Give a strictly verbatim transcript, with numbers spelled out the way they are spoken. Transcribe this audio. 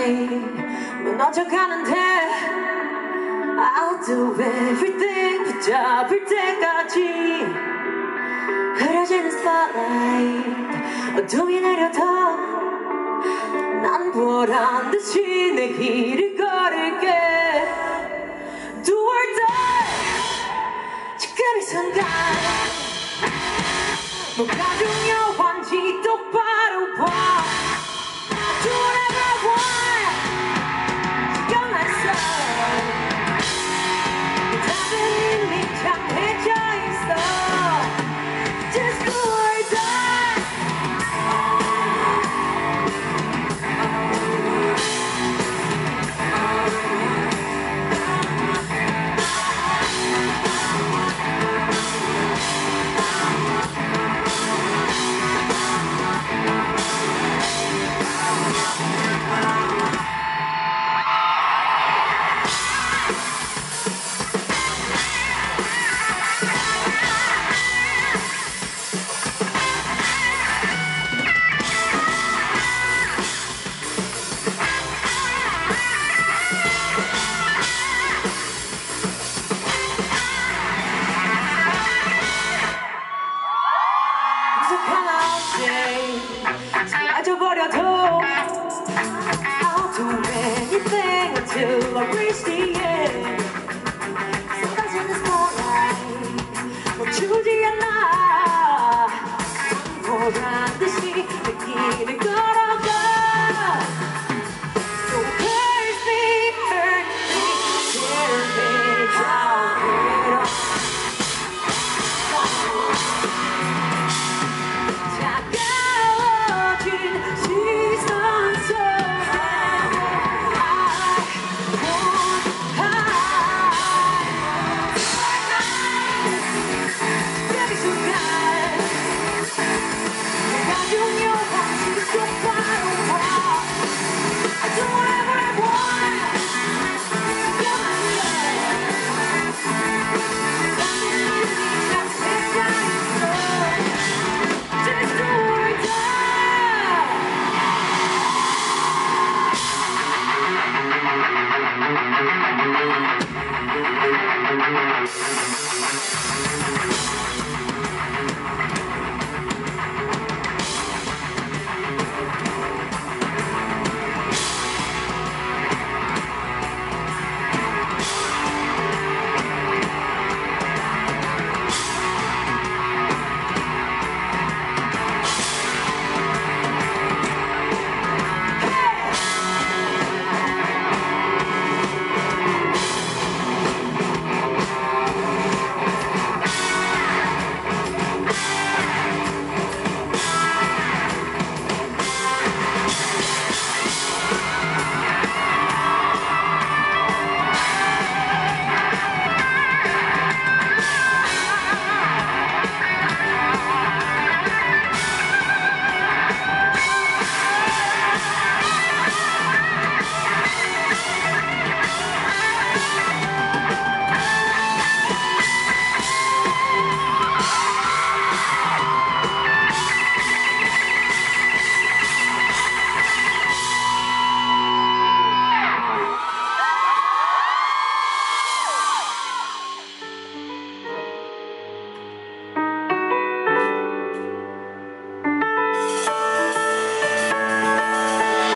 무너져가는데 I'll do everything 붙잡을 때까지 흐려지는 spotlight 어둠이 내려도 난 보란듯이 내 길을 걸을게 Do or die 지금 이 순간 뭐가 중요한지 똑바로 봐 Do whatever I want 신경 안 써 답은 이미 정해져 있어 Just do or die 사라져버려도 I'll do anything until I reach the end 쏟아지는 spotlight 멈추지 않아 보란듯이 내 길을 걸어가 So hurt me, hurt me, tear me down Thank you.